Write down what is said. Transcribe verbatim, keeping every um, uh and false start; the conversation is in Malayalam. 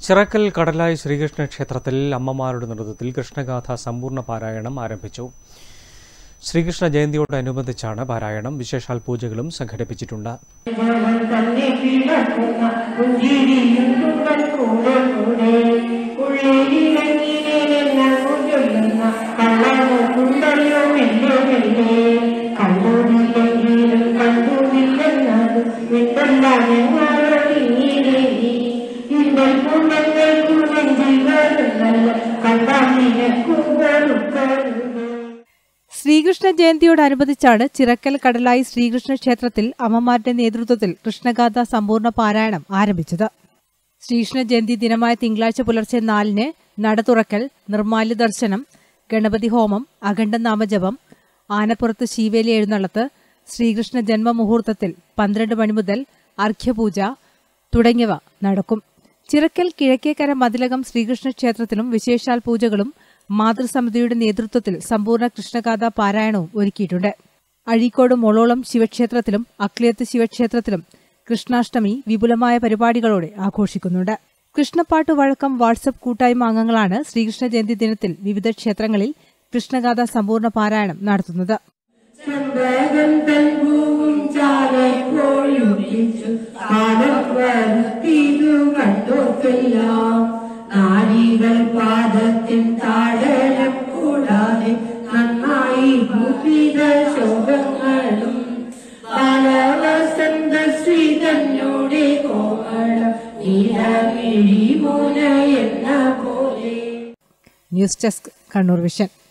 ചിറക്കൽ കടലായി ശ്രീകൃഷ്ണ ക്ഷേത്രത്തിൽ അമ്മമാരുടെ നേതൃത്വത്തിൽ കൃഷ്ണഗാഥ സമ്പൂർണ്ണ പാരായണം ആരംഭിച്ചു. ശ്രീകൃഷ്ണ ജയന്തിയോടനുബന്ധിച്ചാണ് പാരായണം. വിശേഷാൽ പൂജകളും സംഘടിപ്പിച്ചിട്ടുണ്ട്. ശ്രീകൃഷ്ണ ജയന്തിയോടനുബന്ധിച്ചാണ് ചിറക്കൽ കടലായി ശ്രീകൃഷ്ണ ക്ഷേത്രത്തിൽ അമ്മമാരുടെ നേതൃത്വത്തിൽ കൃഷ്ണഗാഥ സമ്പൂർണ്ണ പാരായണം ആരംഭിച്ചത്. ശ്രീകൃഷ്ണ ജയന്തി ദിനമായ തിങ്കളാഴ്ച പുലർച്ചെ നാലിന് നട തുറക്കൽ, നിർമ്മാല്യ ദർശനം, ഗണപതി ഹോമം, അഖണ്ഡ നാമജപം, ആനപ്പുറത്ത് ശീവേലി എഴുന്നള്ളത്ത്, ശ്രീകൃഷ്ണ ജന്മമുഹൂർത്തത്തിൽ പന്ത്രണ്ട് മണി മുതൽ അർഘ്യപൂജ തുടങ്ങിയവ നടക്കും. ചിറക്കൽ കിഴക്കേക്കര മതിലകം ശ്രീകൃഷ്ണ ക്ഷേത്രത്തിലും വിശേഷാൽ പൂജകളും മാതൃസമിതിയുടെ നേതൃത്വത്തിൽ സമ്പൂർണ്ണ കൃഷ്ണഗാഥ പാരായണവും ഒരുക്കിയിട്ടുണ്ട്. അഴീക്കോട് മൊളോളം ശിവക്ഷേത്രത്തിലും അക്ലിയത്ത് ശിവക്ഷേത്രത്തിലും കൃഷ്ണാഷ്ടമി വിപുലമായ പരിപാടികളോടെ ആഘോഷിക്കുന്നുണ്ട്. കൃഷ്ണപ്പാട്ട് വഴക്കം വാട്സ്ആപ്പ് കൂട്ടായ്മ അംഗങ്ങളാണ് ശ്രീകൃഷ്ണ ജയന്തി ദിനത്തിൽ വിവിധ ക്ഷേത്രങ്ങളിൽ കൃഷ്ണഗാഥ സമ്പൂർണ്ണ പാരായണം നടത്തുന്നത്. പാദത്തിൻ താഴലം കൂടാതെ നന്നായി ഭൂപിത ശോഭങ്ങളും പലവസന്ത ശ്രീ തന്നോടെ കോമളം നീലമിഴി മോന എന്ന പോലെ. News desk Kannur vision.